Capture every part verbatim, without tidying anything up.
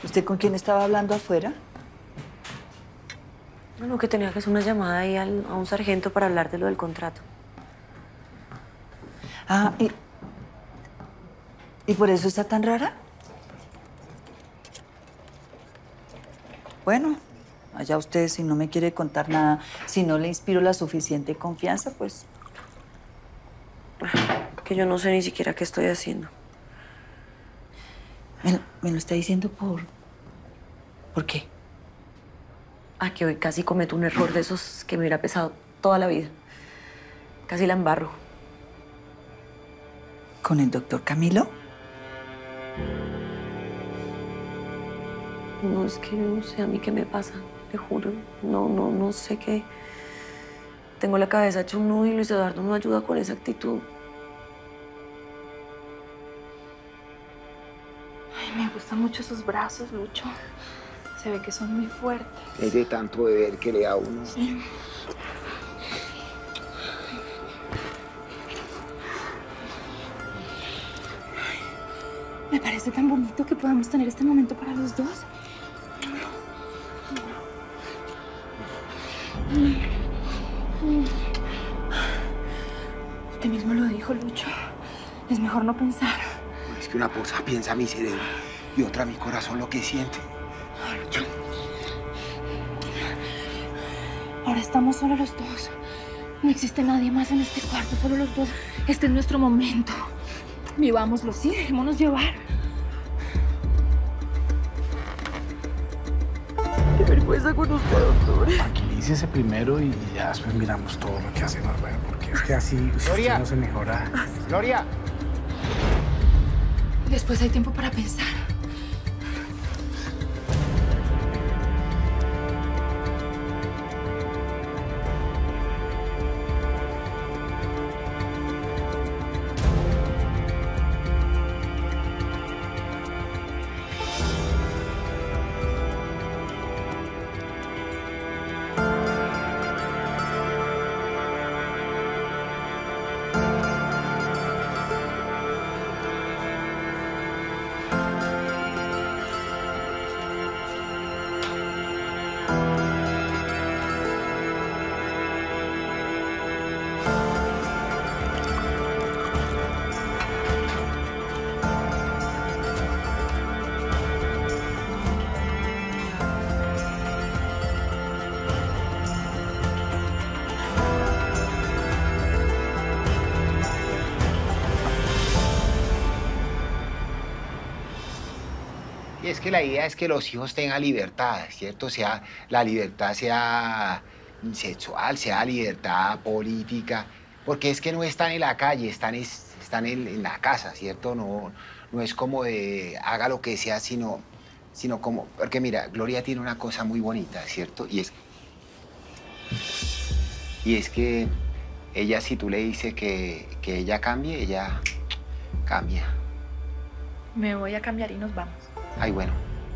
¿Usted con quién estaba hablando afuera? Bueno, que tenía que hacer una llamada ahí al, a un sargento para hablar de lo del contrato. Ah, ¿y, ¿y por eso está tan rara? Bueno, allá usted, si no me quiere contar nada, si no le inspiro la suficiente confianza, pues... Que yo no sé ni siquiera qué estoy haciendo. Me, lo- me lo está diciendo por... ¿Por qué? Ah, que hoy casi cometo un error de esos que me hubiera pesado toda la vida. Casi la embarro. ¿Con el doctor Camilo? No, es que no sé a mí qué me pasa, te juro. No, no, no sé qué. Tengo la cabeza hecha un nudo y Luis Eduardo no ayuda con esa actitud. Ay, me gustan mucho sus brazos, Lucho. Se ve que son muy fuertes. Es de tanto beber que le da a uno. Sí. Me parece tan bonito que podamos tener este momento para los dos. Usted mismo lo dijo, Lucho. Es mejor no pensar. Es que una cosa piensa mi cerebro y otra mi corazón lo que siente. No, Lucho. Ahora estamos solo los dos. No existe nadie más en este cuarto, solo los dos. Este es nuestro momento. Vivámoslo, sí, dejémonos llevar. Qué vergüenza con usted, doctor. Tranquilícese primero y ya después miramos todo lo que hacemos, bueno, porque es que así si Gloria. usted no se mejora. Gloria. Después hay tiempo para pensar. Y es que la idea es que los hijos tengan libertad, ¿cierto? Sea, la libertad sea sexual, sea libertad política, porque es que no están en la calle, están, es- están en, en la casa, ¿cierto? No, no es como de haga lo que sea, sino, sino como... Porque mira, Gloria tiene una cosa muy bonita, ¿cierto? Y es, y es que ella, si tú le dices que, que ella cambie, ella cambia. Me voy a cambiar y nos vamos. Ay, bueno.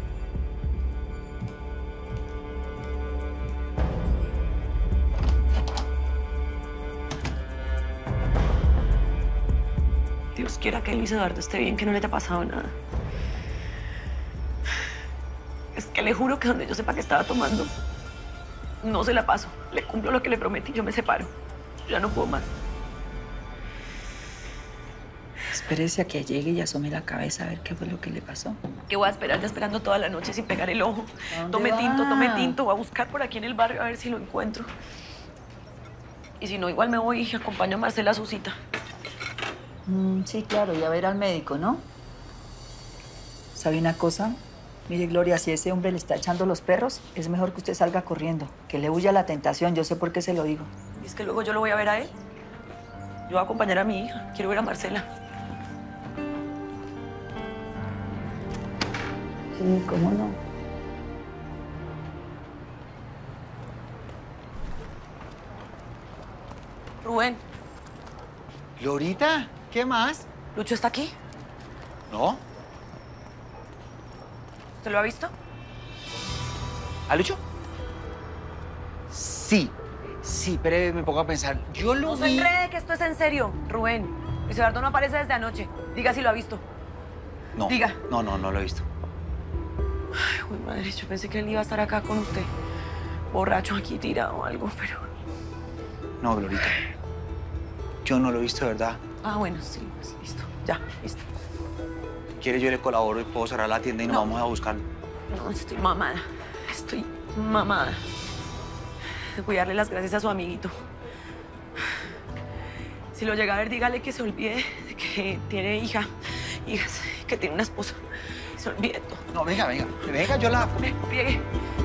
Dios quiera que Luis Eduardo esté bien, que no le haya pasado nada. Es que le juro que donde yo sepa que estaba tomando, no se la paso. Le cumplo lo que le prometí, yo me separo. Yo ya no puedo más. Espérese a que llegue y asome la cabeza a ver qué fue lo que le pasó. ¿Qué voy a esperar? Ya esperando toda la noche sin pegar el ojo. ¿A dónde Tome va? tinto, tome tinto. Voy a buscar por aquí en el barrio a ver si lo encuentro. Y si no, igual me voy y acompaño a Marcela a su cita. Mm, sí, claro, y a ver al médico, ¿no? ¿Sabe una cosa? Mire, Gloria, si ese hombre le está echando los perros, es mejor que usted salga corriendo, que le huya la tentación. Yo sé por qué se lo digo. Y es que luego yo lo voy a ver a él. Yo voy a acompañar a mi hija. Quiero ver a Marcela. Sí, ¿cómo no? Rubén, Glorita, ¿qué más? ¿Lucho está aquí? ¿No? ¿Usted lo ha visto? ¿A Lucho? Sí, sí, pero me pongo a pensar. Yo lo No se vi... enrede que esto es en serio, Rubén. Luis Eduardo no aparece desde anoche. Diga si lo ha visto. No, Diga. no, no, no lo he visto. Ay, güey, madre, yo pensé que él iba a estar acá con usted. Borracho aquí tirado o algo, pero... No, Glorita. Yo no lo he visto, de verdad. Ah, bueno, sí, pues, listo. Ya, listo. ¿Quiere yo le colaboro y puedo cerrar la tienda y nos No. vamos a buscarlo? No, estoy mamada. Estoy mamada. Voy a darle las gracias a su amiguito. Si lo llega a ver, dígale que se olvide de que tiene hija, hijas, que tiene una esposa. Se olvide todo. No, venga, venga. Venga, yo la... Ve, friegue.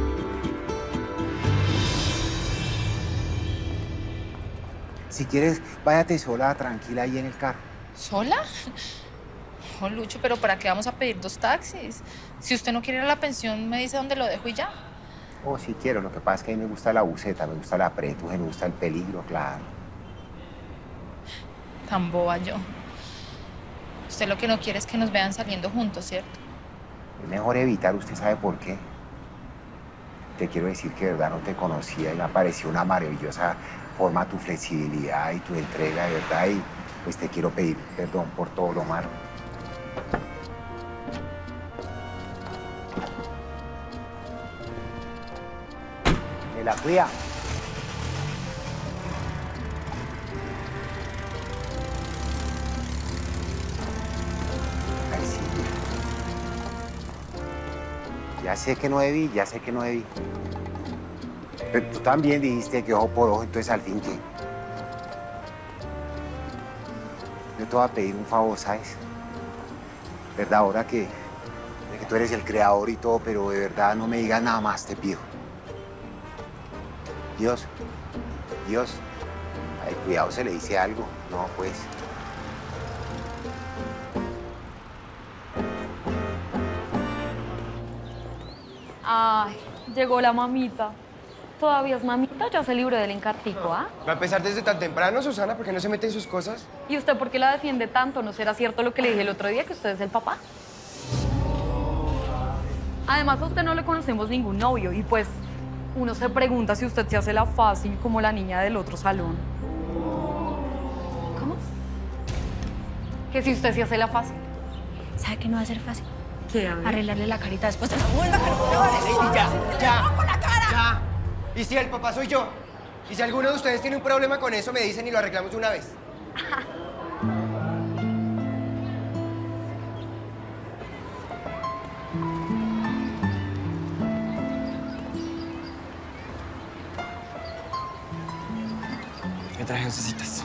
Si quieres, váyate sola, tranquila ahí en el carro. ¿Sola? Oh, Lucho, pero ¿para qué vamos a pedir dos taxis? Si usted no quiere ir a la pensión, me dice dónde lo dejo y ya. Oh, sí quiero. Lo que pasa es que a mí me gusta la buceta, me gusta la apretuje, me gusta el peligro, claro. Tan boba yo. Usted lo que no quiere es que nos vean saliendo juntos, ¿cierto? Es mejor evitar, usted sabe por qué. Te quiero decir que de verdad no te conocía y me pareció una maravillosa forma tu flexibilidad y tu entrega, de verdad. Y pues te quiero pedir perdón por todo lo malo. Me la cuida. Ay, sí. Ya sé que no debí, ya sé que no debí. Pero tú también dijiste que ojo por ojo, entonces al fin, ¿qué? Yo te voy a pedir un favor, ¿sabes? ¿Verdad? Ahora que, que tú eres el creador y todo, pero de verdad no me digas nada más, te pido. Dios, Dios, ay, cuidado, se le dice algo. No, pues. Ay, llegó la mamita. ¿Todavía es mamita? Ya se libró del encartico, ¿ah? ¿Va a empezar desde tan temprano, Susana? ¿Por qué no se mete en sus cosas? ¿Y usted por qué la defiende tanto? ¿No será cierto lo que le dije el otro día, que usted es el papá? Además, a usted no le conocemos ningún novio y pues uno se pregunta si usted se hace la fácil como la niña del otro salón. ¿Cómo? Que si usted se hace la fácil. ¿Sabe que no va a ser fácil? ¿Qué? A ver. Arreglarle la carita después de la vuelva a Lady, ya, ya, ya. ¿Y si el papá soy yo? ¿Y si alguno de ustedes tiene un problema con eso, me dicen y lo arreglamos de una vez? ¿Qué traje necesitas?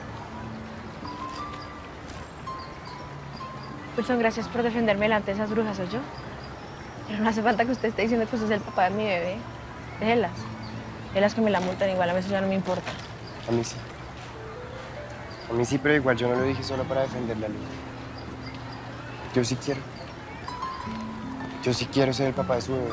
Wilson, gracias por defenderme delante de esas brujas, ¿soy yo? Pero no hace falta que usted esté diciendo que usted es el papá de mi bebé. Déjelas. Déjelas que me la multan, igual a mí eso ya no me importa. A mí sí. A mí sí, pero igual yo no lo dije solo para defenderla, Luz. Yo sí quiero. Yo sí quiero ser el papá de su bebé.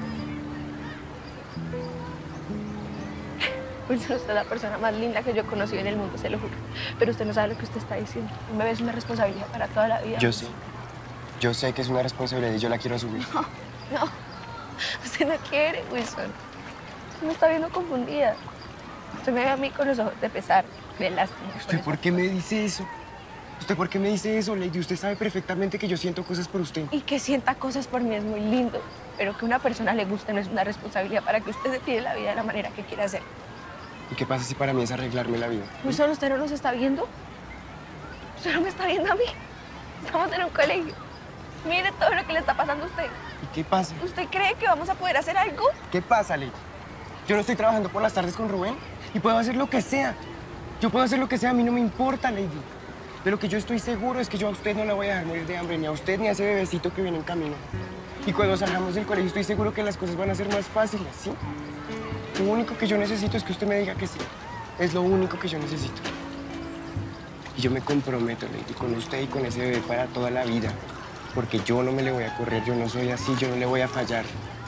Wilson, usted es la persona más linda que yo he conocido en el mundo, se lo juro. Pero usted no sabe lo que usted está diciendo. Un bebé es una responsabilidad para toda la vida. Yo sé. Yo sé que es una responsabilidad y yo la quiero asumir. No, no. Usted no quiere, Wilson. Usted me está viendo confundida. Usted me ve a mí con los ojos de pesar, de lástima. ¿Usted por qué me dice eso? ¿Usted por qué me dice eso, Lady? Usted sabe perfectamente que yo siento cosas por usted. Y que sienta cosas por mí es muy lindo. Pero que una persona le guste no es una responsabilidad para que usted se tire la vida de la manera que quiera hacer. ¿Y qué pasa si para mí es arreglarme la vida? Wilson, ¿usted no nos está viendo? ¿Usted no me está viendo a mí? Estamos en un colegio. Mire todo lo que le está pasando a usted. ¿Y qué pasa? ¿Usted cree que vamos a poder hacer algo? ¿Qué pasa, Lady? Yo no estoy trabajando por las tardes con Rubén y puedo hacer lo que sea. Yo puedo hacer lo que sea, a mí no me importa, Lady. De lo que yo estoy seguro es que yo a usted no la voy a dejar morir de hambre, ni a usted ni a ese bebecito que viene en camino. Y cuando salgamos del colegio estoy seguro que las cosas van a ser más fáciles, ¿sí? Lo único que yo necesito es que usted me diga que sí. Es lo único que yo necesito. Y yo me comprometo, Lady, con usted y con ese bebé para toda la vida. Porque yo no me le voy a correr, yo no soy así, yo no le voy a fallar.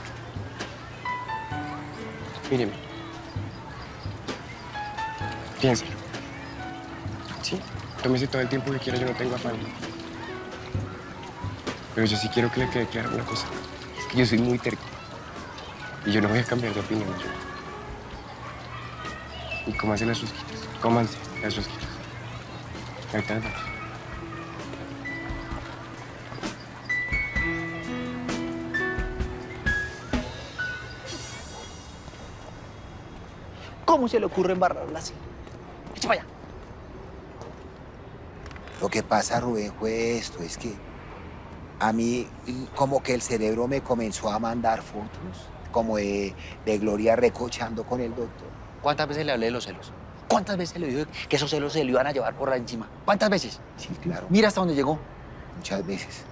Míreme. Piénselo. Sí, tómese todo el tiempo que quiera, yo no tengo afán. Pero yo sí quiero que le quede clara una cosa. Es que yo soy muy terco. Y yo no voy a cambiar de opinión. Yo. Y cómanse las rosquitas. Cómanse las rosquitas. Ahorita nos vamos. ¿Cómo se le ocurre embarrarla así? Echa para allá. Lo que pasa, Rubén, fue esto, es que a mí como que el cerebro me comenzó a mandar fotos, como de, de Gloria recochando con el doctor. ¿Cuántas veces le hablé de los celos? ¿Cuántas veces le dije que esos celos se le iban a llevar por la encima? ¿Cuántas veces? Sí, claro. Mira hasta dónde llegó. Muchas veces.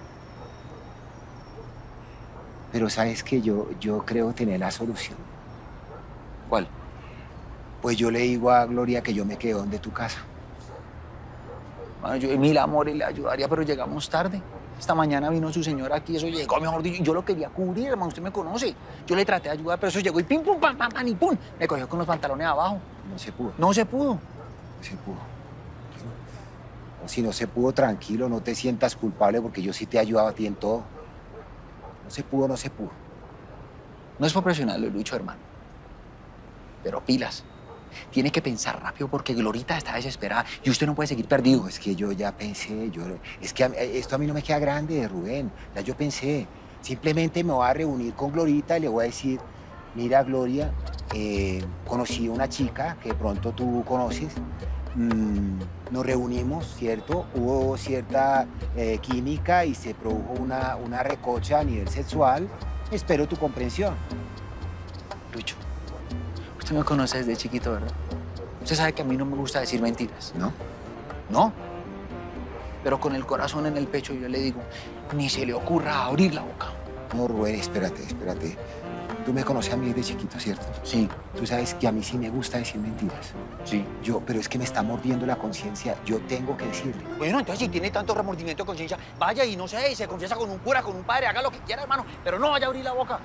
Pero sabes que yo, yo creo tener la solución. ¿Cuál? Pues yo le digo a Gloria que yo me quedo donde tu casa. Bueno, yo mil amores le ayudaría, pero llegamos tarde. Esta mañana vino su señora aquí, eso llegó, mejor dicho, y yo lo quería cubrir, hermano, usted me conoce. Yo le traté de ayudar, pero eso llegó y pim, pum, pam, pam, pam, y pum. Me cogió con los pantalones abajo. No se pudo. No se pudo. No se pudo. O si no se pudo, tranquilo, no te sientas culpable porque yo sí te he ayudado a ti en todo. No se pudo, no se pudo. No es por presionarlo, Lucho, hermano. Pero pilas. Tiene que pensar rápido porque Glorita está desesperada y usted no puede seguir perdido. No, es que yo ya pensé, yo, es que a, esto a mí no me queda grande, Rubén. Ya yo pensé, simplemente me voy a reunir con Glorita y le voy a decir, mira, Gloria, eh, conocí a una chica que de pronto tú conoces, mm, nos reunimos, ¿cierto? Hubo cierta eh, química y se produjo una, una recocha a nivel sexual. Espero tu comprensión. Lucho, usted me conoce desde chiquito, ¿verdad? Usted sabe que a mí no me gusta decir mentiras. ¿No? No. Pero con el corazón en el pecho yo le digo, ni se le ocurra abrir la boca. No, Rubén, espérate, espérate. Tú me conoces a mí desde chiquito, ¿cierto? Sí. Tú sabes que a mí sí me gusta decir mentiras. Sí. Yo, pero es que me está mordiendo la conciencia. Yo tengo que decirle. Bueno, entonces si tiene tanto remordimiento de conciencia, vaya y no sé, y se confiesa con un cura, con un padre, haga lo que quiera, hermano, pero no vaya a abrir la boca.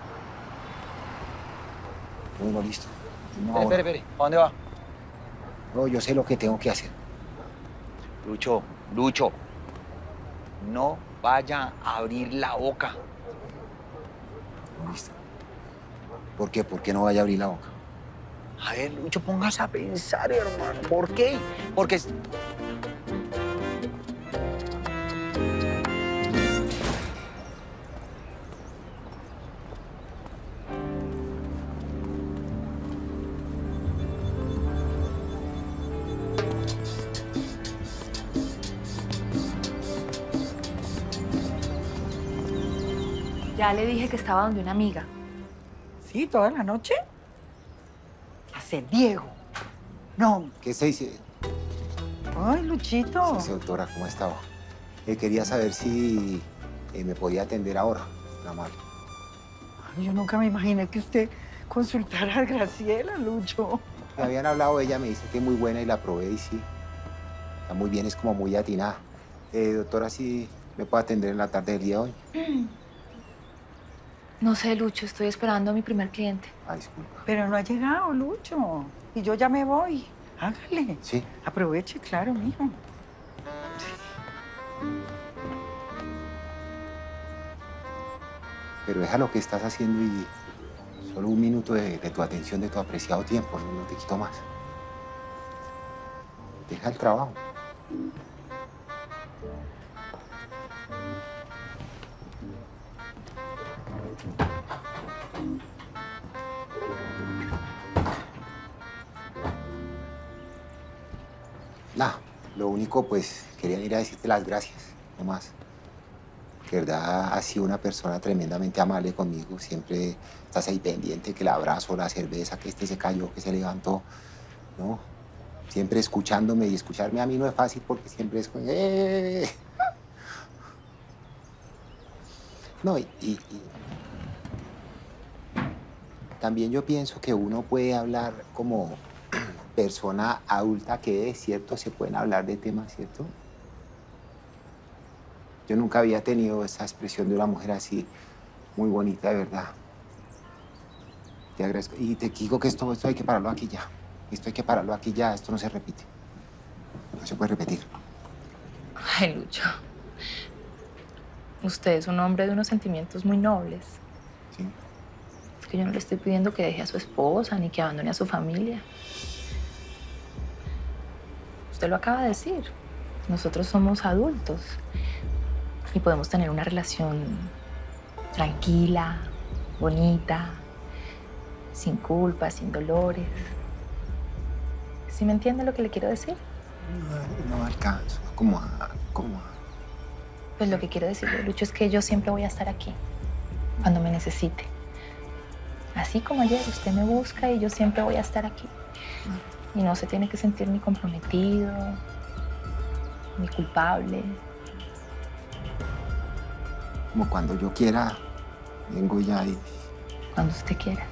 Bueno, listo. No, espere, espere, espere. ¿A dónde va? No, yo sé lo que tengo que hacer. Lucho, Lucho, no vaya a abrir la boca. Listo. ¿Por qué? ¿Por qué no vaya a abrir la boca? A ver, Lucho, póngase a pensar, hermano. ¿Por qué? Porque... Ya le dije que estaba donde una amiga. ¿Sí? ¿Toda la noche? Hace Diego. No. ¿Qué se dice? Ay, Luchito. Sí, doctora, ¿cómo estaba? Eh, quería saber si eh, me podía atender ahora, nada más. Ay, yo nunca me imaginé que usted consultara a Graciela, Lucho. Me habían hablado de ella, me dice que es muy buena y la probé y sí. Está muy bien, es como muy atinada. Eh, doctora, ¿sí me puede atender en la tarde del día de hoy? No sé, Lucho, estoy esperando a mi primer cliente. Ah, disculpa. Pero no ha llegado, Lucho. Y yo ya me voy. Hágale. Sí. Aproveche, claro, mijo. Pero deja lo que estás haciendo y solo un minuto de, de tu atención, de tu apreciado tiempo, no, no te quito más. Deja el trabajo. Nada, lo único, pues, quería ir a decirte las gracias, no más. Que de verdad has sido una persona tremendamente amable conmigo. Siempre estás ahí pendiente, que el abrazo, la cerveza, que este se cayó, que se levantó, ¿no? Siempre escuchándome y escucharme a mí no es fácil porque siempre es con... ¡Eh! No, y, y, y... también yo pienso que uno puede hablar como persona adulta que es, ¿cierto? Se pueden hablar de temas, ¿cierto? Yo nunca había tenido esa expresión de una mujer así, muy bonita, de verdad. Te agradezco. Y te digo que esto, esto hay que pararlo aquí ya. Esto hay que pararlo aquí ya, esto no se repite. No se puede repetir. Ay, Lucho. Usted es un hombre de unos sentimientos muy nobles. Sí. Es que yo no le estoy pidiendo que deje a su esposa ni que abandone a su familia. Usted lo acaba de decir. Nosotros somos adultos y podemos tener una relación tranquila, bonita, sin culpa, sin dolores. ¿Sí me entiende lo que le quiero decir? No, no alcanzo. ¿Cómo? ¿Cómo? Pues lo que quiero decirle, Lucho, es que yo siempre voy a estar aquí, cuando me necesite. Así como ayer, usted me busca y yo siempre voy a estar aquí. Y no se tiene que sentir ni comprometido, ni culpable. Como cuando yo quiera, vengo ya y... Cuando usted quiera.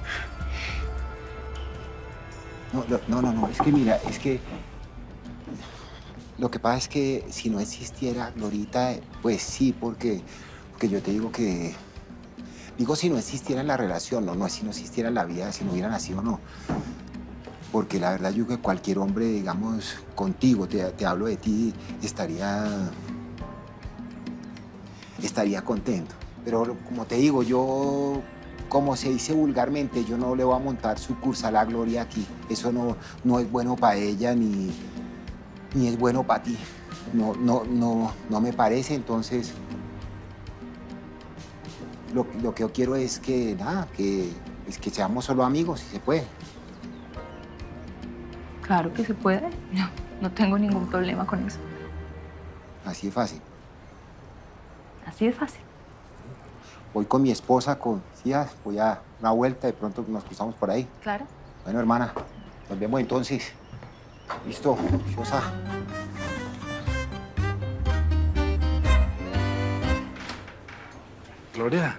No, no, no, no, no, es que mira, es que... Lo que pasa es que si no existiera Glorita, pues sí, porque, porque yo te digo que... Digo si no existiera la relación, no, no si no existiera la vida, si no hubiera nacido o no. Porque la verdad yo creo que cualquier hombre, digamos, contigo, te, te hablo de ti, estaría... estaría contento. Pero como te digo, yo, como se dice vulgarmente, yo no le voy a montar sucursal a Gloria aquí. Eso no, no es bueno para ella ni, ni es bueno para ti. No, no, no, no me parece, entonces... Lo, lo que yo quiero es que, nada, que, es que seamos solo amigos, si se puede. Claro que se puede. No, no tengo ningún problema con eso. Así de fácil. Así de fácil. Voy con mi esposa, con... Sí, ya, voy a una vuelta, de pronto nos cruzamos por ahí. Claro. Bueno, hermana, nos vemos entonces. Listo, Shosa. Gloria.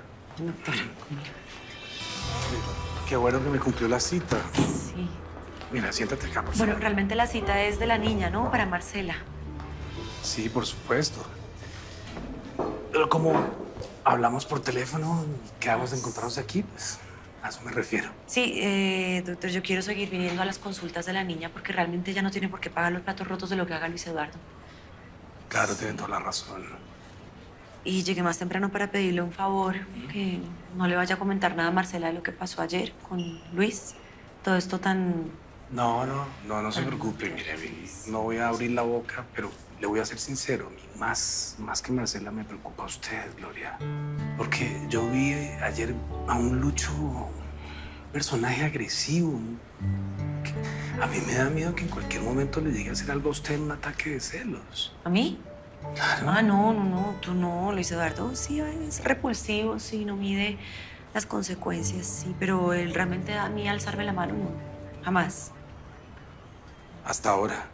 Qué bueno que me cumplió la cita. Sí. Mira, siéntate acá, por favor. Bueno, realmente la cita es de la niña, ¿no? Para Marcela. Sí, por supuesto. Pero como hablamos por teléfono y quedamos de encontrarnos aquí, pues a eso me refiero. Sí, eh, doctor, yo quiero seguir viniendo a las consultas de la niña porque realmente ella no tiene por qué pagar los platos rotos de lo que haga Luis Eduardo. Claro, tienen toda la razón. Y llegué más temprano para pedirle un favor, que no le vaya a comentar nada a Marcela de lo que pasó ayer con Luis. Todo esto tan... No, no, no, no se preocupe, mire, no voy a abrir la boca, pero le voy a ser sincero, más, más que Marcela me preocupa a usted, Gloria. Porque yo vi ayer a un Lucho, un personaje agresivo. Que a mí me da miedo que en cualquier momento le llegue a hacer algo a usted en un ataque de celos. ¿A mí? Claro. Ah, no, no, no, tú no, Luis Eduardo sí es repulsivo, sí, no mide las consecuencias, sí, pero él realmente a mí alzarme la mano, no, jamás. Hasta ahora.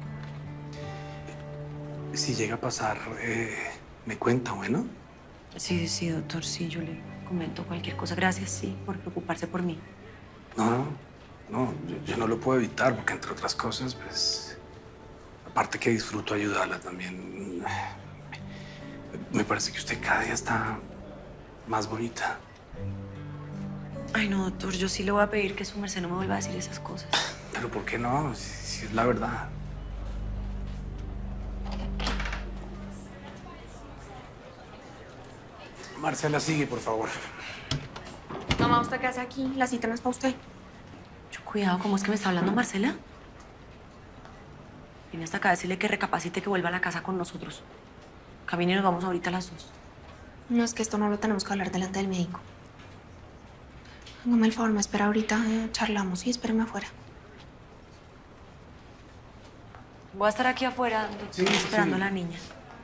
Si llega a pasar, eh, me cuenta, ¿bueno? Sí, sí, doctor, sí, yo le comento cualquier cosa. Gracias, sí, por preocuparse por mí. No, no, no, yo, yo no lo puedo evitar porque, entre otras cosas, pues... Aparte que disfruto ayudarla también. Me parece que usted cada día está más bonita. Ay, no, doctor, yo sí le voy a pedir que su merced no me vuelva a decir esas cosas. Pero ¿por qué no? Si, si es la verdad. Marcela, sigue, por favor. Mamá, ¿usted qué hace aquí? La cita no es para usted. Yo, cuidado, ¿cómo es que me está hablando Marcela? Vine hasta acá a decirle que recapacite, que vuelva a la casa con nosotros. Camine y nos vamos ahorita a las dos. No, es que esto no lo tenemos que hablar delante del médico. Hágame el favor, me espera ahorita, eh, charlamos y espéreme afuera. Voy a estar aquí afuera, Sí, esperando sí. a la niña.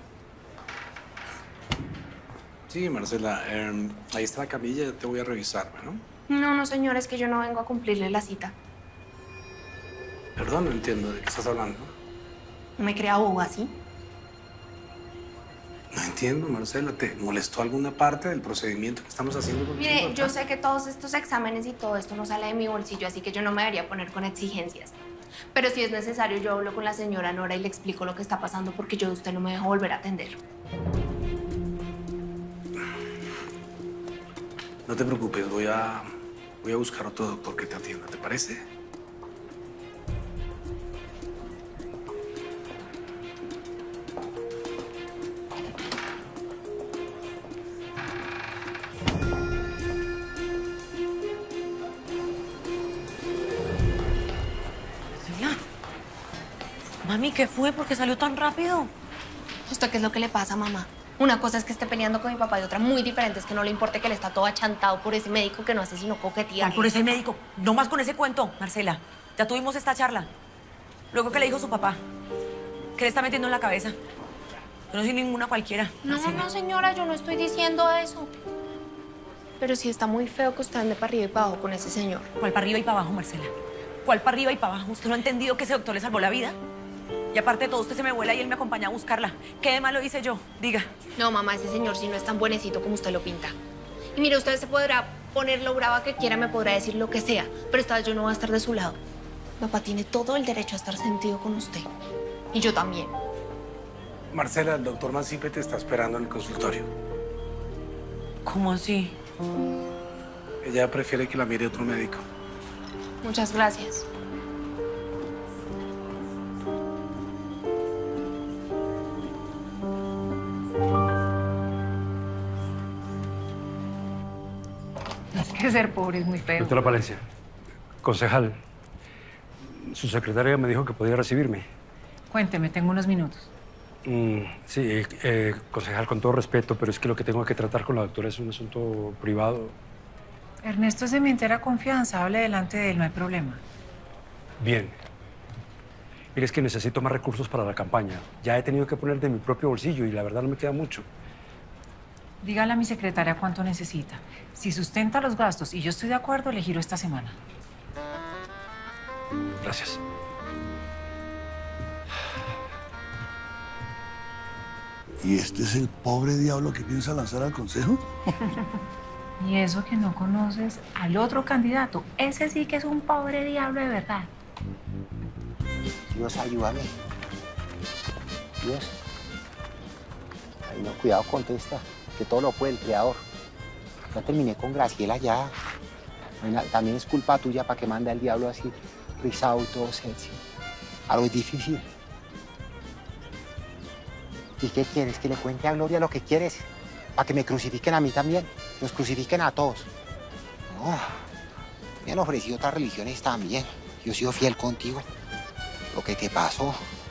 Sí, Marcela, eh, ahí está la camilla, ya te voy a revisar, ¿no? No, no, señor, es que yo no vengo a cumplirle la cita. Perdón, no entiendo de qué estás hablando. ¿Me crea boba, así? No entiendo, Marcela. ¿Te molestó alguna parte del procedimiento que estamos haciendo contigo? Mire, yo acá? sé que todos estos exámenes y todo esto no sale de mi bolsillo, así que yo no me debería poner con exigencias. Pero si es necesario, yo hablo con la señora Nora y le explico lo que está pasando porque yo de usted no me dejo volver a atender. No te preocupes, voy a, voy a buscar otro doctor que te atienda, ¿te parece? Mami, ¿qué fue? ¿Por qué salió tan rápido? ¿Usted qué es lo que le pasa, mamá? Una cosa es que esté peleando con mi papá y otra muy diferente es que no le importe que él está todo achantado por ese médico que no hace sino coquetear. ¿Cuál por ese médico? No más con ese cuento, Marcela. Ya tuvimos esta charla. Luego que le dijo su papá, ¿qué le está metiendo en la cabeza? Yo no soy ninguna cualquiera. No, Marcela. no, señora, yo no estoy diciendo eso. Pero sí está muy feo que usted ande para arriba y para abajo con ese señor. ¿Cuál para arriba y para abajo, Marcela? ¿Cuál para arriba y para abajo? ¿Usted no ha entendido que ese doctor le salvó la vida? Y aparte de todo, usted se me vuela y él me acompaña a buscarla. ¿Qué de malo hice yo? Diga. No, mamá, ese señor sí no es tan buenecito como usted lo pinta. Y mire, usted se podrá poner lo brava que quiera, me podrá decir lo que sea, pero esta vez yo no voy a estar de su lado. Papá tiene todo el derecho a estar sentido con usted. Y yo también. Marcela, el doctor Mancipe te está esperando en el consultorio. ¿Cómo así? Ella prefiere que la mire otro médico. Muchas gracias. Es que ser pobre es muy feo. Doctora Palencia, concejal, su secretaria me dijo que podía recibirme. Cuénteme, tengo unos minutos. Mm, sí, eh, eh, concejal, con todo respeto, pero es que lo que tengo que tratar con la doctora es un asunto privado. Ernesto es de mi entera confianza. Hable delante de él, no hay problema. Bien. Mire, es que necesito más recursos para la campaña. Ya he tenido que poner de mi propio bolsillo y la verdad no me queda mucho. Dígale a mi secretaria cuánto necesita. Si sustenta los gastos y yo estoy de acuerdo, le giro esta semana. Gracias. ¿Y este es el pobre diablo que piensa lanzar al consejo? Y eso que no conoces al otro candidato. Ese sí que es un pobre diablo de verdad. Dios, ayúdame. Dios. Ay, no, cuidado, contesta. Que todo lo puede el creador. Ya terminé con Graciela ya. Bueno, también es culpa tuya para que manda el diablo así, rizado y todo sexy. Algo es difícil. ¿Y qué quieres? ¿Que le cuente a Gloria lo que quieres? Para que me crucifiquen a mí también. Nos crucifiquen a todos. No. Me han ofrecido otras religiones también. Yo he sido fiel contigo. Lo que te pasó.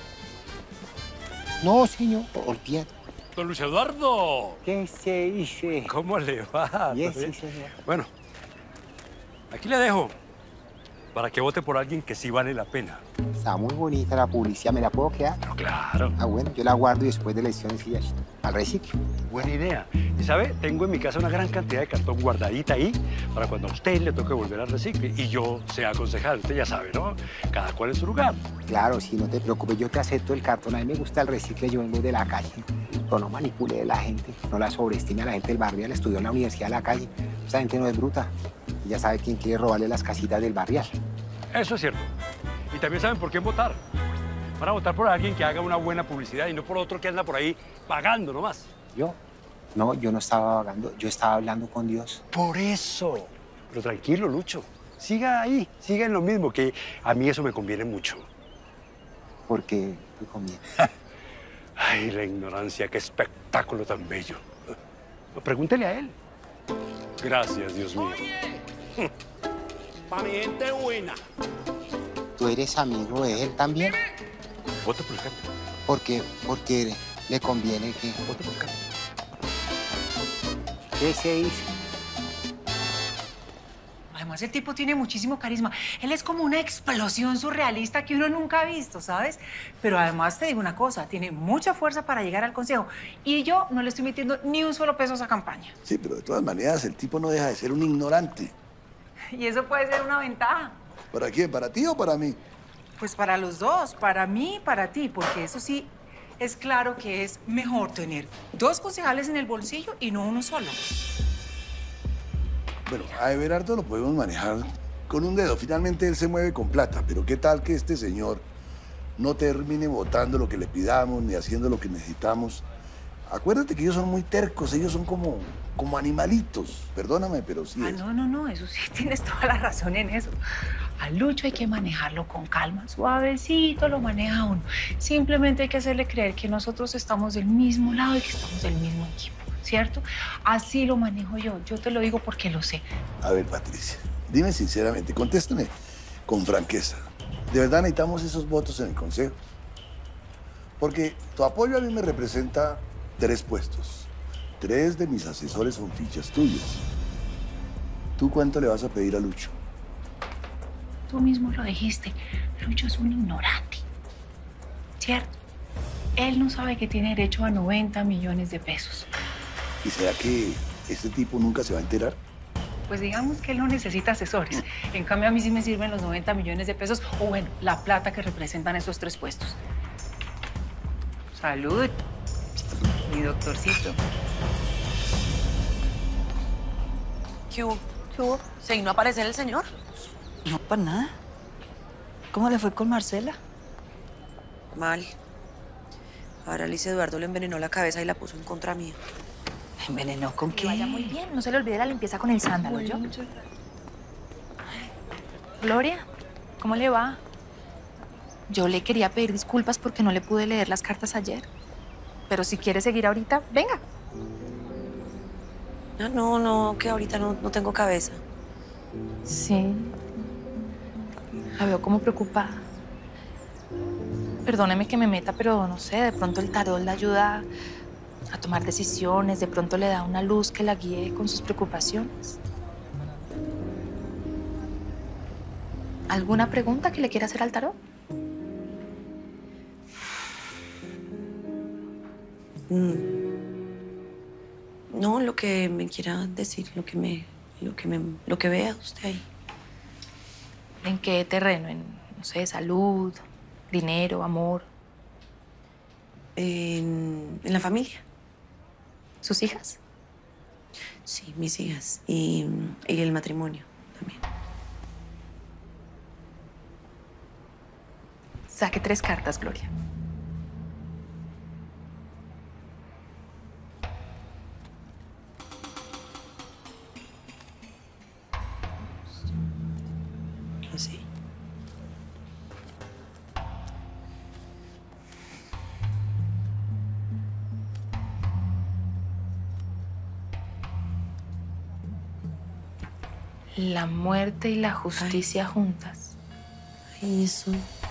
No, señor, olvídate. Don Luis Eduardo. ¿Qué se dice? ¿Cómo le va? Bien, sí, señor. Bueno, aquí le dejo para que vote por alguien que sí vale la pena. Está muy bonita la publicidad. ¿Me la puedo quedar? Pero claro. Ah, bueno, yo la guardo y después de elecciones y ya está. Al reciclo. Buena idea. Y sabe, tengo en mi casa una gran cantidad de cartón guardadita ahí para cuando a usted le toque volver al recicle y yo sea concejal. Usted ya sabe, ¿no? Cada cual en su lugar. Claro, sí, no te preocupes. Yo te acepto el cartón. A mí me gusta el recicle. Yo vengo de la calle. Pero no manipule a la gente. No la sobreestime a la gente del barrial. Estudió en la universidad de la calle. Esa gente no es bruta. Ella sabe quién quiere robarle las casitas del barrial. Eso es cierto. Y también saben por qué votar. Para votar por alguien que haga una buena publicidad y no por otro que anda por ahí pagando nomás. ¿Yo? No, yo no estaba vagando. Yo estaba hablando con Dios. Por eso. Pero tranquilo, Lucho. Siga ahí. Siga en lo mismo, que a mí eso me conviene mucho. ¿Por qué te conviene? Ay, la ignorancia. Qué espectáculo tan bello. Pregúntele a él. Gracias, Dios mío. Oye, pa' mi gente buena. ¿Tú eres amigo de él también? Voto por el cambio. ¿Por qué? Porque le conviene que... Voto por el cambio. ¿Qué se dice? Además, el tipo tiene muchísimo carisma. Él es como una explosión surrealista que uno nunca ha visto, ¿sabes? Pero además te digo una cosa, tiene mucha fuerza para llegar al consejo. Y yo no le estoy metiendo ni un solo peso a esa campaña. Sí, pero de todas maneras el tipo no deja de ser un ignorante. Y eso puede ser una ventaja. ¿Para quién? ¿Para ti o para mí? Pues para los dos, para mí y para ti, porque eso sí, es claro que es mejor tener dos concejales en el bolsillo y no uno solo. Bueno, a Everardo lo podemos manejar con un dedo. Finalmente él se mueve con plata, pero ¿qué tal que este señor no termine votando lo que le pidamos ni haciendo lo que necesitamos? Acuérdate que ellos son muy tercos, ellos son como, como animalitos. Perdóname, pero sí Ah, es. no, no, no, eso sí, tienes toda la razón en eso. A Lucho hay que manejarlo con calma, suavecito lo maneja uno. Simplemente hay que hacerle creer que nosotros estamos del mismo lado y que estamos del mismo equipo, ¿cierto? Así lo manejo yo, yo te lo digo porque lo sé. A ver, Patricia, dime sinceramente, contéstame con franqueza. ¿De verdad necesitamos esos votos en el consejo? Porque tu apoyo a mí me representa tres puestos. Tres de mis asesores son fichas tuyas. ¿Tú cuánto le vas a pedir a Lucho? Tú mismo lo dijiste, Lucho es un ignorante. ¿cierto? Él no sabe que tiene derecho a noventa millones de pesos. ¿Y será que este tipo nunca se va a enterar? Pues digamos que él no necesita asesores. En cambio, a mí sí me sirven los noventa millones de pesos o, bueno, la plata que representan esos tres puestos. Salud, mi doctorcito. ¿Qué hubo? ¿Qué hubo? ¿Se vino a aparecer el señor? No, para nada. ¿Cómo le fue con Marcela? Mal. Ahora Luis Eduardo le envenenó la cabeza y la puso en contra mía. ¿Envenenó con Que qué? vaya muy bien. No se le olvide la limpieza con el sándalo, ¿yo? Gloria, ¿cómo le va? Yo le quería pedir disculpas porque no le pude leer las cartas ayer. Pero si quiere seguir ahorita, venga. No, no, no, que ahorita no, no tengo cabeza. Sí. La veo como preocupada. Perdóneme que me meta, pero no sé, de pronto el tarot le ayuda a tomar decisiones, de pronto le da una luz que la guíe con sus preocupaciones. ¿Alguna pregunta que le quiera hacer al tarot? Mm. No, lo que me quiera decir, lo que me, lo que me, lo que vea usted ahí. ¿En qué terreno? ¿En, no sé, salud, dinero, amor? En, en la familia. ¿Sus hijas? Sí, mis hijas. Y, y el matrimonio también. Saque tres cartas, Gloria. Así. La muerte y la justicia Ay. juntas. Ay, eso.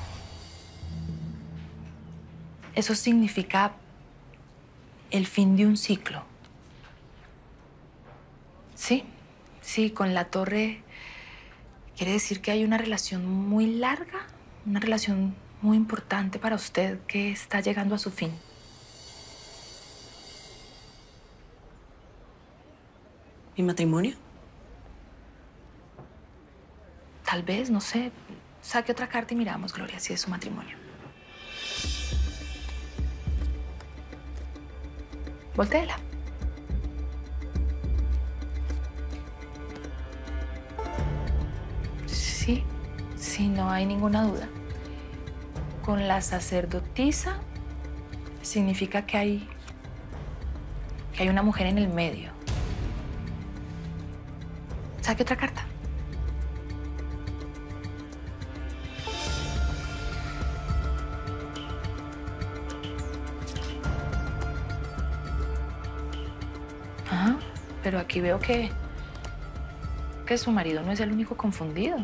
Eso significa el fin de un ciclo. Sí, sí, con la torre quiere decir que hay una relación muy larga, una relación muy importante para usted que está llegando a su fin. ¿Mi matrimonio? Tal vez, no sé. Saque otra carta y miramos, Gloria, si es su matrimonio. Voltéela. Sí, sí, no hay ninguna duda. Con la sacerdotisa significa que hay, que hay una mujer en el medio. Saque otra carta. Ajá, pero aquí veo que, que su marido no es el único confundido.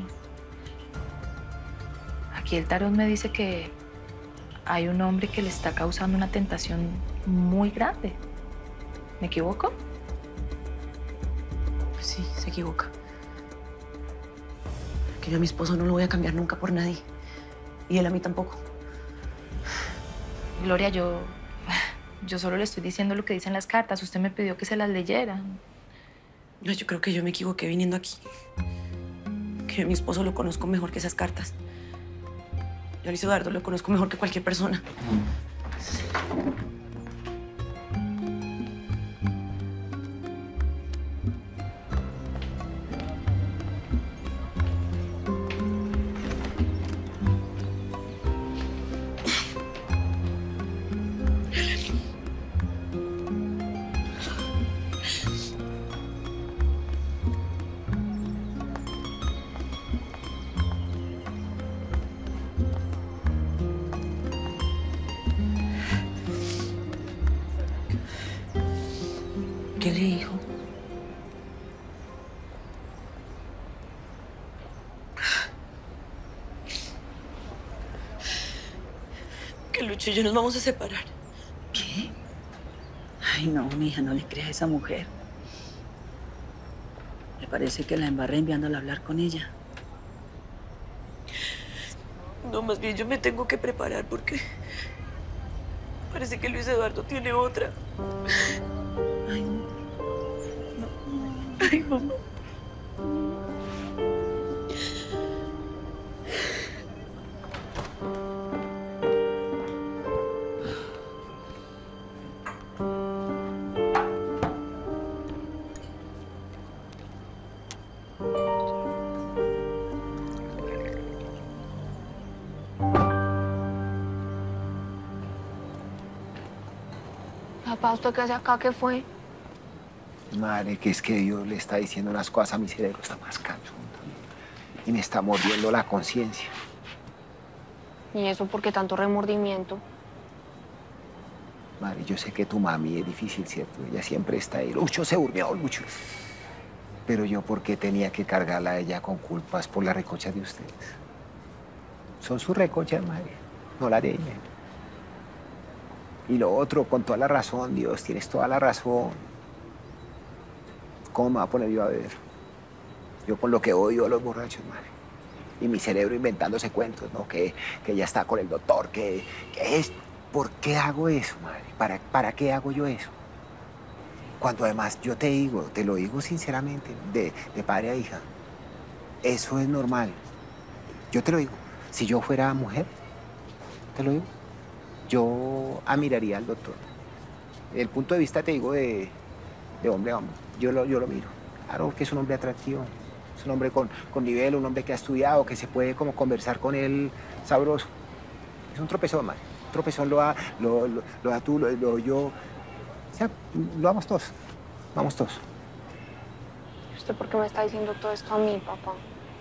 Aquí el tarot me dice que hay un hombre que le está causando una tentación muy grande. ¿Me equivoco? Pues sí, se equivoca. Que yo a mi esposo no lo voy a cambiar nunca por nadie. Y él a mí tampoco. Gloria, yo... Yo solo le estoy diciendo lo que dicen las cartas. Usted me pidió que se las leyera. No, yo creo que yo me equivoqué viniendo aquí. Que a mi esposo lo conozco mejor que esas cartas. Yo a Luis Eduardo lo conozco mejor que cualquier persona. ¿Qué le dijo? Que Lucho y yo nos vamos a separar. ¿Qué? Ay, no, mija, no le creas a esa mujer. Me parece que la embarré enviándola a hablar con ella. No, más bien yo me tengo que preparar porque Parece que Luis Eduardo tiene otra. Ay, no. Ay, mamá. Papá, ¿usted qué hace acá? ¿Qué fue? Madre, que es que Dios le está diciendo unas cosas a mi cerebro, está más cansado. Y me está mordiendo la conciencia. ¿Y eso por qué tanto remordimiento? Madre, yo sé que tu mami es difícil, ¿cierto? Ella siempre está ahí. Lucho se durmió, Lucho. Pero yo, ¿por qué tenía que cargarla a ella con culpas por las recochas de ustedes? Son sus recochas, madre, no la de ella. Y lo otro, con toda la razón, Dios, tienes toda la razón. ¿Cómo me va a poner yo a ver? Yo con lo que odio a los borrachos, madre. Y mi cerebro inventándose cuentos, ¿no? Que, que ella está con el doctor, que, que es... ¿Por qué hago eso, madre? ¿Para, ¿Para qué hago yo eso? Cuando además yo te digo, te lo digo sinceramente, de, de padre a hija, eso es normal. Yo te lo digo. Si yo fuera mujer, te lo digo, yo admiraría al doctor. Desde el punto de vista, te digo, de, de hombre a hombre, yo lo, yo lo miro. Claro que es un hombre atractivo, es un hombre con, con nivel, un hombre que ha estudiado, que se puede como conversar con él sabroso. Es un tropezón, madre. Un tropezón lo da, lo, lo, lo da tú, lo, lo yo. O sea, lo damos todos, vamos todos. ¿Usted por qué me está diciendo todo esto a mí, papá?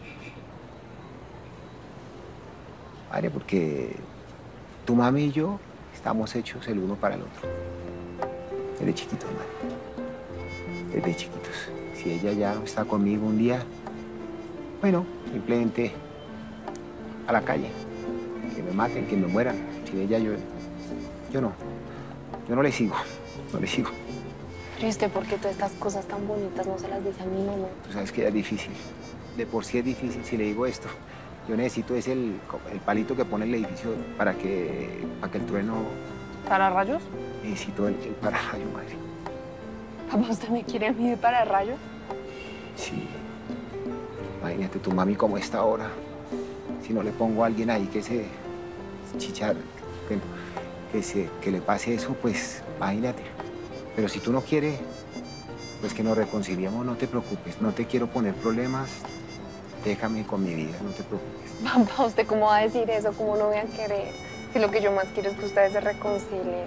Madre, porque tu mami y yo estamos hechos el uno para el otro. Desde chiquitos, madre. Desde chiquitos. Si ella ya no está conmigo un día, bueno, simplemente a la calle. Que me maten, que me mueran. Si ella, yo, yo no. Yo no le sigo, no le sigo. Pero ¿y usted por qué todas estas cosas tan bonitas no se las dice a mi mamá? Tú sabes que ya es difícil. De por sí es difícil si le digo esto. Yo necesito es el, el palito que pone el edificio para que, para que el trueno... ¿Para rayos? Necesito el, el pararrayo, madre. Papá, ¿usted me quiere a mí de para rayos? Sí. Imagínate tu mami cómo está ahora. Si no le pongo a alguien ahí que se chichar, que, que, se, que le pase eso, pues imagínate. Pero si tú no quieres, pues que nos reconciliemos, no te preocupes. No te quiero poner problemas. Déjame con mi vida, no te preocupes. Papá, ¿usted cómo va a decir eso? ¿Cómo no voy a querer? Si lo que yo más quiero es que ustedes se reconcilien.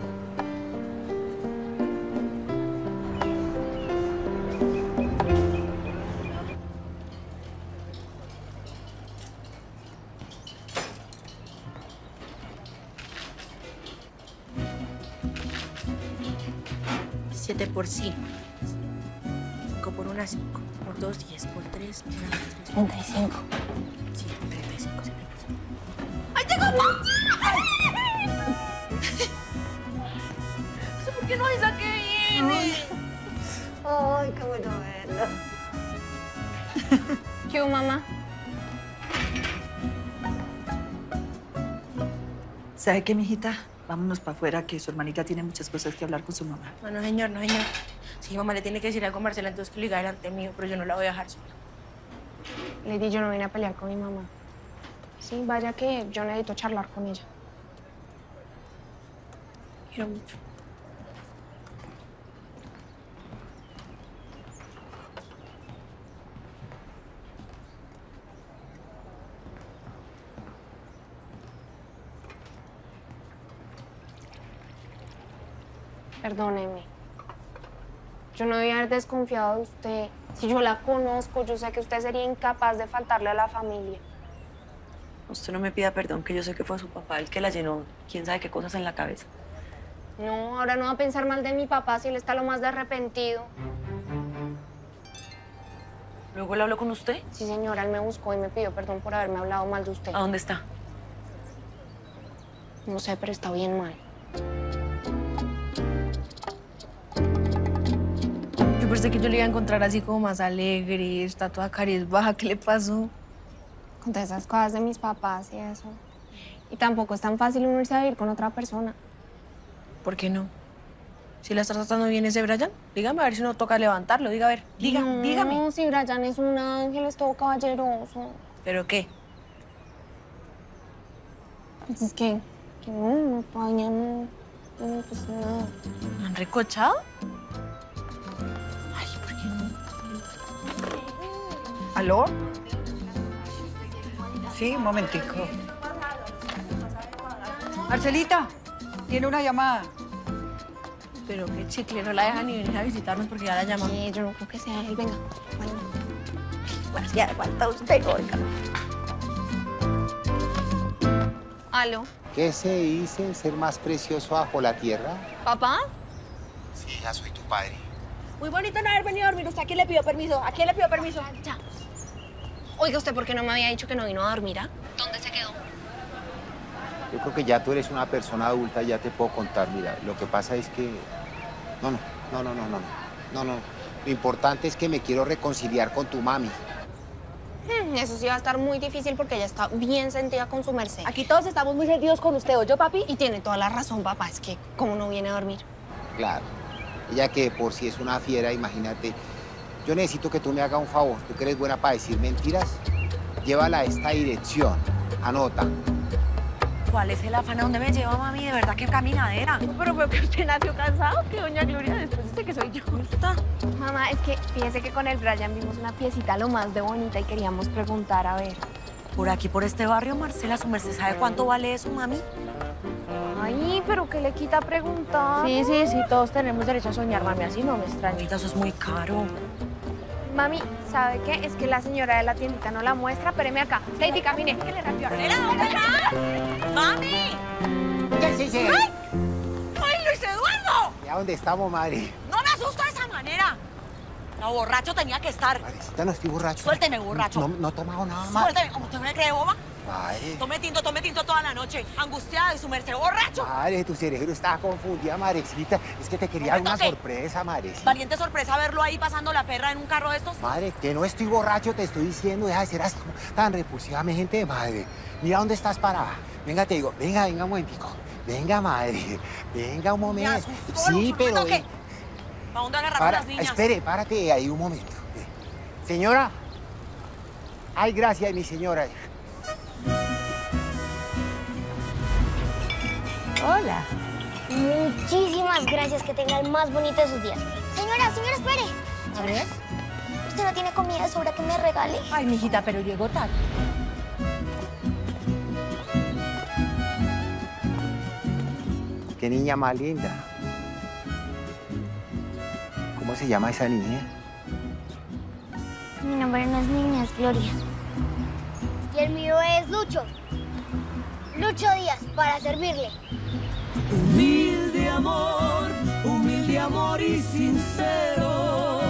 Siete por cinco. Cinco por una, cinco. Por dos, diez. Por tres, una, tres. treinta y cinco. Sí, treinta y cinco, siete por cinco. ¡Ay, llegó Pacha! ¿Por qué no avisa que viene? Ay, qué bueno verla. ¿Qué hubo, mamá? ¿Sabe qué, mijita? Vámonos para afuera, que su hermanita tiene muchas cosas que hablar con su mamá. No, no, señor, no, señor. Si mamá le tiene que decir algo a Marcela, entonces que lo diga delante mío, pero yo no la voy a dejar sola. Lady, yo no vine a pelear con mi mamá. Sí, vaya que yo necesito charlar con ella. Quiero mucho. Perdóneme. Yo no debía haber desconfiado de usted. Si yo la conozco, yo sé que usted sería incapaz de faltarle a la familia. Usted no me pida perdón, que yo sé que fue su papá el que la llenó quién sabe qué cosas en la cabeza. No, ahora no va a pensar mal de mi papá si él está lo más de arrepentido. ¿Luego él habló con usted? Sí, señora, él me buscó y me pidió perdón por haberme hablado mal de usted. ¿A dónde está? No sé, pero está bien mal. Yo pensé que yo le iba a encontrar así como más alegre, está toda baja. ¿Qué le pasó? Con todas esas cosas de mis papás y eso. Y tampoco es tan fácil uno irse a vivir con otra persona. por qué no? Si la está tratando bien ese Brian, dígame a ver si no toca levantarlo. Diga, a ver, diga, no, dígame. No, si Brian es un ángel, es todo caballeroso. ¿Pero qué? Pues es que, que no, no, paña, no, no, pues nada. ¿Me han recochado? Ay, ¿por qué no? ¿Aló? Sí, un momentico. Marcelita, tiene una llamada. Pero qué chicle, no la deja ni venir a visitarnos porque ya la llaman. Sí, yo no creo que sea él. Venga, vaya. Bueno, ya aguanta usted, oiga. ¿Aló? ¿Qué se dice ser más precioso bajo la tierra? ¿Papá? Sí, ya soy tu padre. Muy bonito no haber venido a dormir. ¿Usted a quién le pidió permiso? ¿A quién le pidió permiso? Ya. Oiga, ¿usted por qué no me había dicho que no vino a dormir, ah? ¿Dónde se quedó? Yo creo que ya tú eres una persona adulta, ya te puedo contar. Mira, lo que pasa es que... No, no, no, no, no, no, no, no. Lo importante es que me quiero reconciliar con tu mami. Hmm, eso sí va a estar muy difícil porque ella está bien sentida con su merced. Aquí todos estamos muy sentidos con usted, ¿oyó, papi? Y tiene toda la razón, papá. Es que, ¿cómo no viene a dormir? Claro. Ella que por si es una fiera, imagínate. Yo necesito que tú me hagas un favor. Tú que eres buena para decir mentiras, llévala a esta dirección. Anota. ¿Cuál es el afán? ¿A dónde me lleva, mami? De verdad, qué caminadera. Pero fue que usted nació cansado, que doña Gloria después dice que soy yo. ¿Gusta? Mamá, es que fíjese que con el Brian vimos una piecita lo más de bonita y queríamos preguntar, a ver. Por aquí, por este barrio, Marcela, ¿su merced sabe cuánto vale eso, mami? Ay, pero ¿qué le quita preguntar? Sí, sí, sí, todos tenemos derecho a soñar, mami, así no me extraña. Ahorita eso es muy caro. Mami, ¿sabe qué? Es que la señora de la tiendita no la muestra. Espéreme acá. Lady, camine. ¿Qué le rápido? ¿Dónde está? ¡Mami! ¿Qué sí, sí? ¡Ay! ¡Ay, Luis Eduardo! ¿Ya dónde estamos, madre? ¡No me asusta de esa manera! No, borracho tenía que estar. Madrecita, no estoy borracho. Suélteme, borracho. No, no he tomado nada más. Suélteme. ¿Cómo usted me cree, boba? Madre. Tome tinto, tome tinto toda la noche. Angustiada y su merced borracho. Madre, tu cerebro estaba confundida, madrecita. Es que te quería dar una ¿Qué? sorpresa, madrecita. Valiente sorpresa verlo ahí pasando la perra en un carro de estos. Madre, que no estoy borracho, te estoy diciendo. Deja de ser así tan repulsivamente gente de madre. Mira dónde estás parada. Venga, te digo. Venga, venga un momentico. Venga, madre. Venga un momento. Me asustó, Sí, Lucho, pero... ¿no? ¿Qué? ¿Para dónde agarraron Para, las niñas? espere, párate ahí un momento. Señora. Ay, gracias, mi señora. Hola. Muchísimas gracias, que tenga el más bonito de sus días. Señora, señora, espere. A ver. ¿Usted no tiene comida de sobra que me regale? Ay, mijita, pero llegó tarde. Qué niña más linda. ¿Cómo se llama esa niña? Mi nombre no es niña, es Gloria. Y el mío es Lucho. Lucho Díaz, para servirle. Humilde amor, humilde amor y sincero,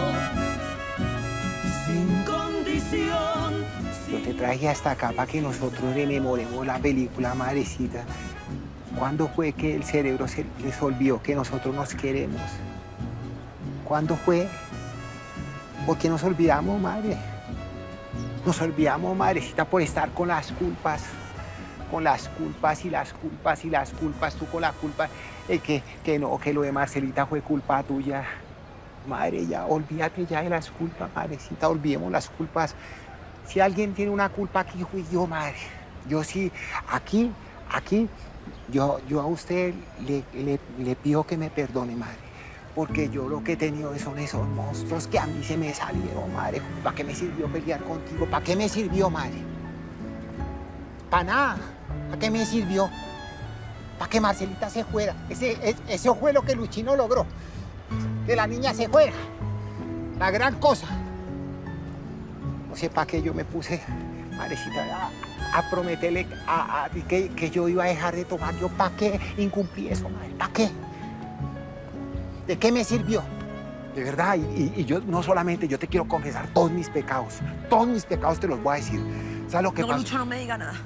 sin condición. Yo te traje hasta acá para que nosotros rememoremos la película, madrecita. ¿Cuándo fue que el cerebro se les olvidó que nosotros nos queremos? ¿Cuándo fue? ¿Por qué nos olvidamos, madre? Nos olvidamos, madrecita, por estar con las culpas. Con las culpas y las culpas y las culpas. Tú con la culpa. Eh, que, que no, que lo de Marcelita fue culpa tuya. Madre, ya, olvídate ya de las culpas, madrecita. Olvidemos las culpas. Si alguien tiene una culpa aquí, fui yo, madre. Yo sí, aquí, aquí, yo, yo a usted le, le, le pido que me perdone, madre. Porque yo lo que he tenido son esos monstruos que a mí se me salieron, madre. ¿Para qué me sirvió pelear contigo? ¿Para qué me sirvió, madre? Para nada. ¿Para qué me sirvió? Para que Marcelita se fuera. Ese, ese fue lo que Luchino logró. Que la niña se fuera. La gran cosa. No sé para qué yo me puse, madrecita, a, a prometerle a, a, que, que yo iba a dejar de tomar. ¿Yo para qué incumplí eso, madre? ¿Para qué? ¿De qué me sirvió? De verdad, y, y, y yo no solamente, yo te quiero confesar todos mis pecados. Todos mis pecados te los voy a decir. ¿Sabes lo que No, pasó? Lucho, no me diga nada.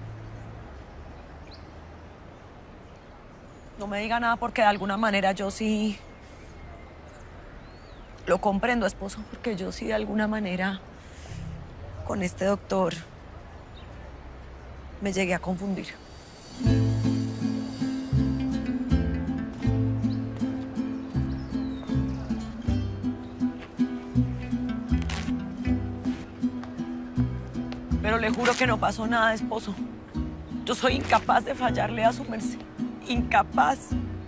No me diga nada porque de alguna manera yo sí lo comprendo, esposo, porque yo sí de alguna manera con este doctor me llegué a confundir. Pero le juro que no pasó nada, esposo. Yo soy incapaz de fallarle a su merced. Incapaz.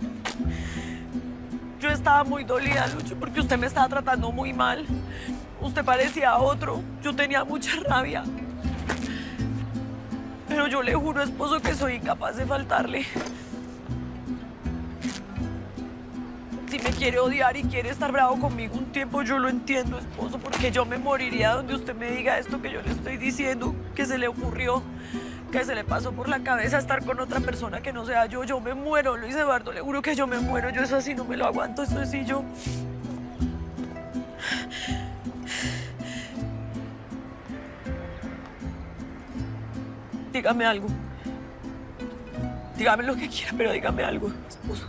Yo estaba muy dolida, Lucho, porque usted me estaba tratando muy mal. Usted parecía otro. Yo tenía mucha rabia. Pero yo le juro, esposo, que soy incapaz de faltarle. Si me quiere odiar y quiere estar bravo conmigo un tiempo, yo lo entiendo, esposo, porque yo me moriría donde usted me diga esto que yo le estoy diciendo, que se le ocurrió, que se le pasó por la cabeza estar con otra persona que no sea yo. Yo me muero, Luis Eduardo, le juro que yo me muero. Yo eso así no me lo aguanto, eso así yo... Dígame algo. Dígame lo que quiera, pero dígame algo, esposo.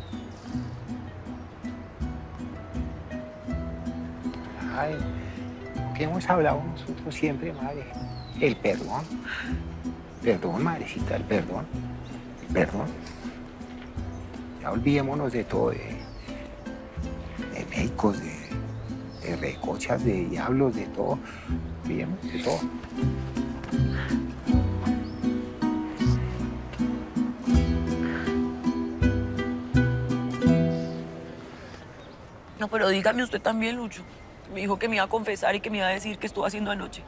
Ay, lo que hemos hablado nosotros siempre, madre. El perdón. Perdón, madrecita, el perdón. El perdón. Ya olvidémonos de todo, de, de médicos, de, de recochas, de diablos, de todo. Olvidémonos de todo. No, pero dígame usted también, Lucho. Me dijo que me iba a confesar y que me iba a decir qué estuvo haciendo anoche.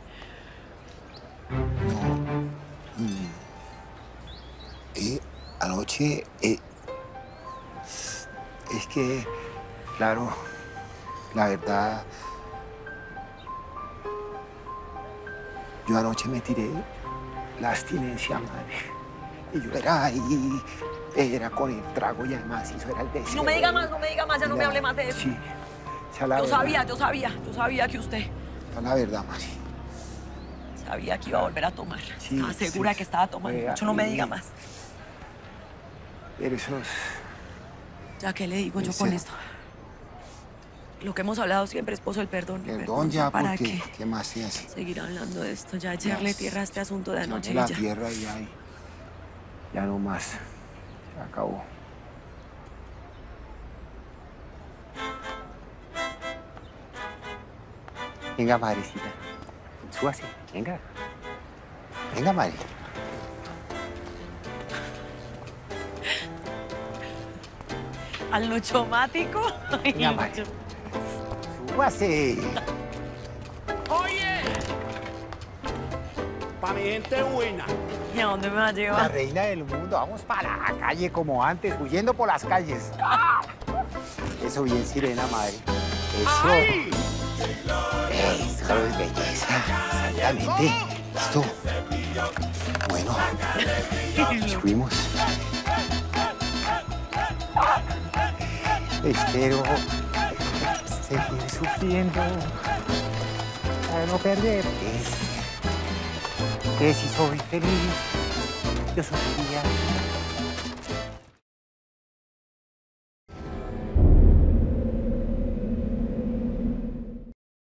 Mm. Eh, anoche... Eh, es que, claro, la verdad... Yo anoche me tiré la abstinencia, madre. Y yo era ahí... Era con el trago y además eso era el deseo. No me diga más, no me diga más, ya no me hable más de eso. Sí, esa es la Yo verdad. sabía, yo sabía, yo sabía que usted Esa es la verdad, Mari. sabía que iba a volver a tomar. Sí, Estaba segura sí, que estaba tomando. fue Lucho, no me ahí. diga más. Pero eso es... Ya, ¿qué le digo yo Ese- con esto? Lo que hemos hablado siempre, esposo, el perdón. el Perdón ya, ¿Para porque qué? ¿qué más se hace? Seguir hablando de esto, ya echarle tierra a este asunto de anoche y La ya. tierra y ya, ya no más. Se acabó. Venga, madrecita. Súbase, venga. Venga, madre. Al luchomático. Ay, Venga, madre. Lucho. Súbase. Oye, pa' mi gente buena. ¿Y a dónde me va a La llevar? reina del mundo. Vamos para la calle como antes, huyendo por las calles. Eso bien, sirena, madre. Eso. ¡Ay! Eso es belleza. Exactamente. Esto. Bueno. Subimos. Espero seguir sufriendo para no perderte. Que si soy feliz, yo sufriría